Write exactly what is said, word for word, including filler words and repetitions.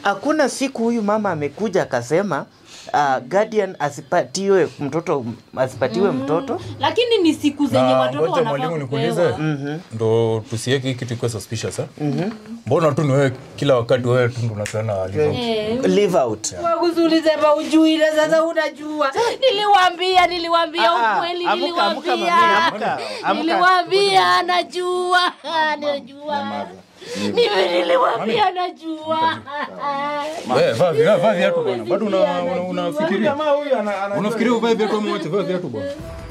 hakuna siku huyu mama amekuja akasema Uh, guardian asipatiwe mtoto asipatiwe mm. mtoto, lakini ni siku zenye watoto wanafaa. Mwalimu nikuulize mhm ndo tusiweke kitu kwa suspicious eh mhm mbona tu wewe kila wakati wewe tu unasema live out eh. live out wakuzulize ba ujui na sasa unajua niliwaambia niliwaambia ukweli niliwaambia niliwaambia anajua anajua mimi niliwaambia najua wewe vavi vavi viatu bwana bado una unafikiria unafikiria uvae viatu mmoja vae viatu bwana